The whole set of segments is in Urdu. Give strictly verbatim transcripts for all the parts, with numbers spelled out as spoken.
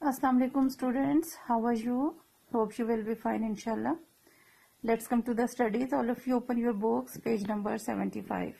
Assalamu alaikum students, how are you? Hope you will be fine inshallah. Let's come to the studies. All of you open your books, page number seventy-five.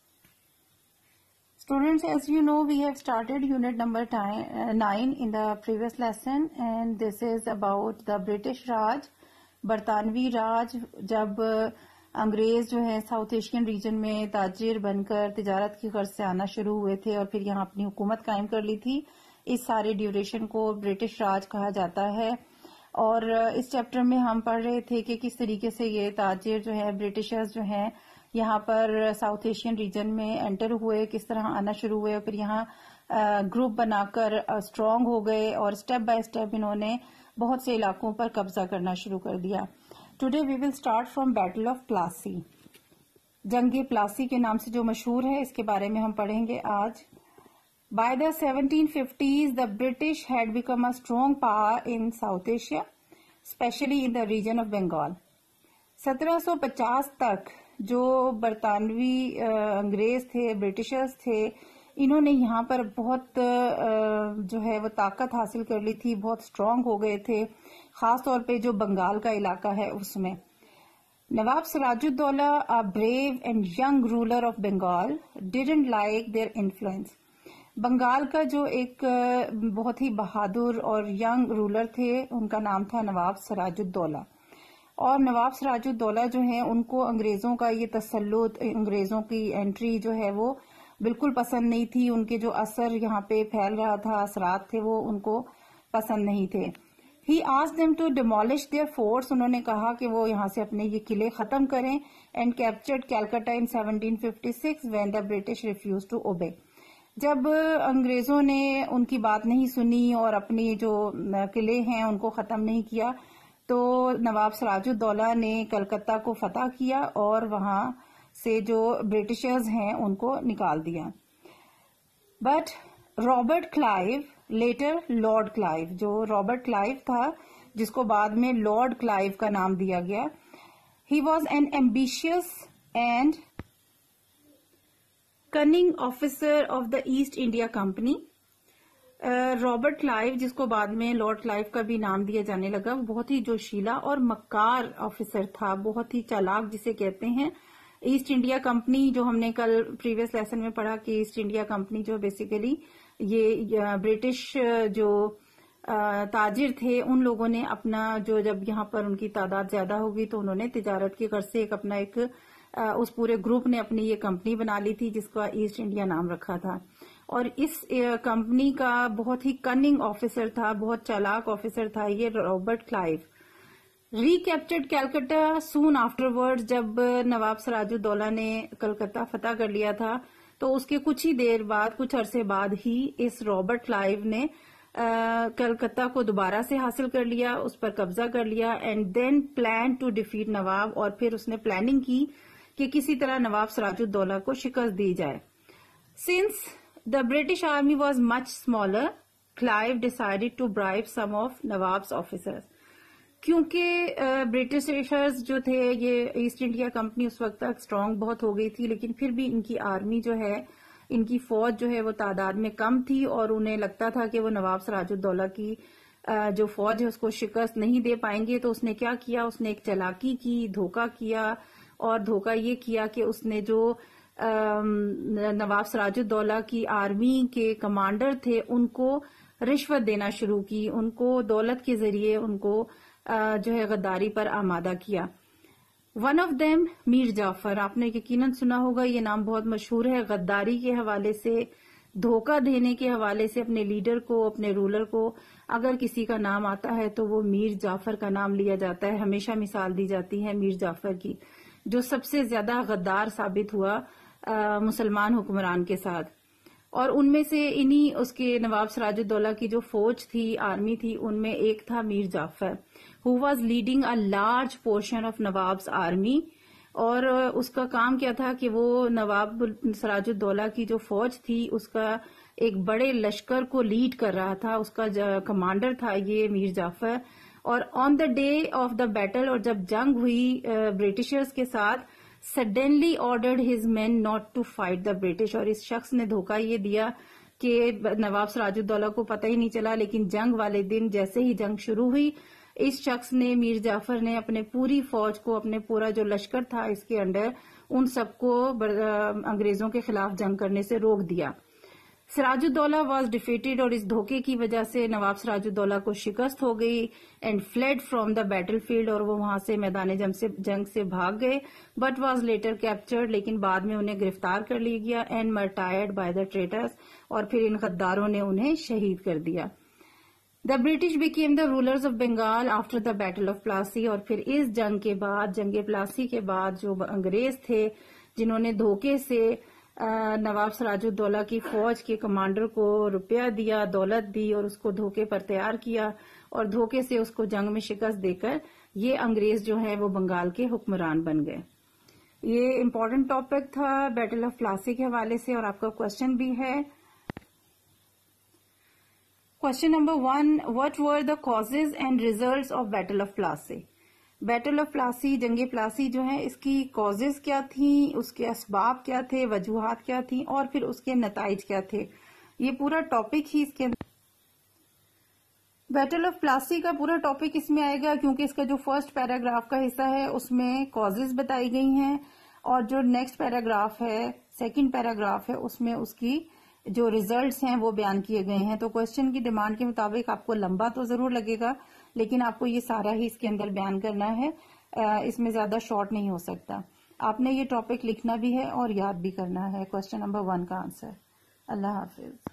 Students, as you know, we have started unit number nine in the previous lesson, and this is about the British Raj, برطانوی راج. جب انگریز جو ہے ساؤتھ ایشین ریجن میں تاجر بن کر تجارت کی غرض سے آنا شروع ہوئے تھے اور پھر یہاں اپنی حکومت قائم کر لی تھی، اس سارے ڈیوریشن کو برٹش راج کہا جاتا ہے. اور اس چیپٹر میں ہم پڑھ رہے تھے کہ کس طریقے سے یہ تاجر جو ہے برٹشرز جو ہیں یہاں پر ساؤتھ ایشین ریجن میں انٹر ہوئے، کس طرح آنا شروع ہوئے، پھر یہاں گروپ بنا کر اسٹرانگ ہو گئے اور اسٹیپ بائی اسٹیپ انہوں نے بہت سے علاقوں پر قبضہ کرنا شروع کر دیا. Today we will start from battle of Plassey. جنگ پلاسی کے نام سے جو مشہور ہے، اس کے بارے میں ہم پڑھیں گے آج. By the seventeen fifties, the British had become a strong power in South Asia, especially in the region of Bengal. سترہ سو پچاس تک جو برطانوی انگریز تھے، برٹشرز تھے، انہوں نے یہاں پر بہت جو ہے وہ طاقت حاصل کر لی تھی، بہت اسٹرانگ ہو گئے تھے، خاص طور پہ جو بنگال کا علاقہ ہے اس میں. نواب سراج ud-Daula, a brave and young ruler of Bengal, didn't like their influence. Bengal کا جو ایک بہت ہی بہادر اور ینگ رولر تھے، ان کا نام تھا نواب سراج الدولہ. اور نواب سراج الدولہ جو ہیں ان کو انگریزوں کا یہ تسلط، انگریزوں کی انٹری جو ہے وہ بالکل پسند نہیں تھی. ان کے جو اثر یہاں پہ پھیل رہا تھا، اثرات تھے، وہ ان کو پسند نہیں تھے. He asked them to demolish their forts. انہوں نے کہا کہ وہ یہاں سے اپنے یہ قلعے ختم کریں. And captured Calcutta in seventeen fifty-six when the British refused to obey. جب انگریزوں نے ان کی بات نہیں سنی اور اپنی جو قلعے ہیں ان کو ختم نہیں کیا، تو نواب سراج الدولہ نے کلکتہ کو فتح کیا اور وہاں سے جو برٹشرز ہیں ان کو نکال دیا. But Robert Clive, later lord Clive, جو رابرٹ کلائیو تھا جس کو بعد میں لارڈ کلائیو کا نام دیا گیا، he was an ambitious and cunning officer of the East India Company. Robert Clive, جس کو بعد میں لارڈ کلائیو کا بھی نام دیا جانے لگا، بہت ہی جوشیلا اور مکار آفیسر تھا، بہت ہی چالاک جسے کہتے ہیں. ایسٹ انڈیا کمپنی جو ہم نے کل پریویس لیسن میں پڑھا کہ ایسٹ انڈیا کمپنی جو بیسیکلی یہ برٹش جو تاجر تھے ان لوگوں نے اپنا جو جب یہاں پر ان کی تعداد زیادہ ہوگی تو انہوں نے تجارت کی غرض سے ایک اپنا ایک اس پورے گروپ نے اپنی یہ کمپنی بنا لی تھی جس کا ایسٹ انڈیا نام رکھا تھا. اور اس کمپنی کا بہت ہی کننگ آفیسر تھا، بہت چالاک آفیسر تھا یہ Robert Clive. Recaptured Calcutta soon afterward. جب نواب سراج الدولہ نے کلکتہ فتح کر لیا تھا تو اس کے کچھ ہی دیر بعد، کچھ عرصے بعد ہی اس رابرٹ کلائیو نے کلکتہ کو دوبارہ سے حاصل کر لیا، اس پر قبضہ کر لیا. And then plan to defeat Nawab. اور پھر اس نے پلاننگ کی کہ کسی طرح نواب سراج الدولہ کو شکست دی جائے. Since the British army was much smaller, Clive decided to bribe some of Nawab's officers. کیونکہ برٹشرز جو تھے، یہ ایسٹ انڈیا کمپنی اس وقت تک اسٹرانگ بہت ہو گئی تھی، لیکن پھر بھی ان کی آرمی جو ہے، ان کی فوج جو ہے وہ تعداد میں کم تھی اور انہیں لگتا تھا کہ وہ نواب سراج الدولہ کی جو فوج ہے اس کو شکست نہیں دے پائیں گے. تو اس نے کیا کیا، اس نے ایک چالاکی کی، دھوکہ کیا. اور دھوکہ یہ کیا کہ اس نے جو نواب سراج الدولہ کی آرمی کے کمانڈر تھے ان کو رشوت دینا شروع کی، ان کو دولت کے ذریعے ان کو جو ہے غداری پر آمادہ کیا. One of them Mir Jafar. آپ نے یقیناً سنا ہوگا، یہ نام بہت مشہور ہے. غداری کے حوالے سے، دھوکہ دینے کے حوالے سے اپنے لیڈر کو، اپنے رولر کو اگر کسی کا نام آتا ہے تو وہ میر جعفر کا نام لیا جاتا ہے. ہمیشہ مثال دی جاتی ہے میر جعفر کی، جو سب سے زیادہ غدار ثابت ہوا مسلمان حکمران کے ساتھ. اور ان میں سے انہی اس کے نواب سراج الدولہ کی جو فوج تھی، آرمی تھی، ان میں ایک تھا میر جعفر، who was leading a large portion of نواب's army. اور اس کا کام کیا تھا کہ وہ نواب سراج الدولہ کی جو فوج تھی اس کا ایک بڑے لشکر کو لیڈ کر رہا تھا، اس کا کمانڈر تھا یہ میر جعفر. اور on the day of the battle, اور جب جنگ ہوئی برٹشرز کے ساتھ، suddenly ordered his men not to fight the British. اور اس شخص نے دھوکہ یہ دیا کہ نواب سراج الدولہ کو پتہ ہی نہیں چلا، لیکن جنگ والے دن جیسے ہی جنگ شروع ہوئی اس شخص نے، میر جعفر نے اپنے پوری فوج کو، اپنے پورا جو لشکر تھا اس کے انڈر، ان سب کو انگریزوں کے خلاف جنگ کرنے سے روک دیا۔ سراج الدولہ واز ڈیفیٹڈ، اور اس دھوکے کی وجہ سے نواب سراج الدولہ کو شکست ہو گئی، and fled from the battlefield, اور وہ وہاں سے میدان جنگ سے جنگ سے بھاگ گئے، بٹ واز لیٹر کیپچرڈ، لیکن بعد میں انہیں گرفتار کر لیا گیا، اینڈ مرٹائرڈ بائی دا ٹریٹرز، اور پھر ان غداروں نے انہیں شہید کر دیا۔ The British became the rulers of Bengal after the battle of Plassey, اور پھر اس جنگ کے بعد، جنگ پلاسی کے بعد، جو انگریز تھے جنہوں نے دھوکے سے نواب سراج الدولہ کی فوج کے کمانڈر کو روپیہ دیا، دولت دی، اور اس کو دھوکے پر تیار کیا اور دھوکے سے اس کو جنگ میں شکست دے کر یہ انگریز جو ہے وہ بنگال کے حکمران بن گئے۔ یہ امپورٹنٹ ٹاپک تھا بیٹل آف پلاسی کے حوالے سے، اور آپ کا کوشچن بھی ہے۔ Question number one, what were the causes and results of battle of Plassey? Battle of Plassey, جنگ پلاسی جو ہے، اس کی کازز کیا تھیں، اس کے اسباب کیا تھے، وجوہات کیا تھیں، اور پھر اس کے نتائج کیا تھے، یہ پورا ٹاپک ہی اس کے اندر۔ بیٹل آف پلاسی کا پورا ٹاپک اس میں آئے گا، کیونکہ اس کا جو فرسٹ پیراگراف کا حصہ ہے اس میں کازز بتائی گئی ہیں، اور جو نیکسٹ پیراگراف ہے، سیکنڈ پیراگراف ہے، اس میں اس کی جو ریزلٹس ہیں وہ بیان کیے گئے ہیں۔ تو کوشچن کی ڈیمانڈ کے مطابق آپ کو لمبا تو ضرور لگے گا، لیکن آپ کو یہ سارا ہی اس کے اندر بیان کرنا ہے، اس میں زیادہ شارٹ نہیں ہو سکتا۔ آپ نے یہ ٹاپک لکھنا بھی ہے اور یاد بھی کرنا ہے۔ کوشچن نمبر ون کا آنسر۔ اللہ حافظ۔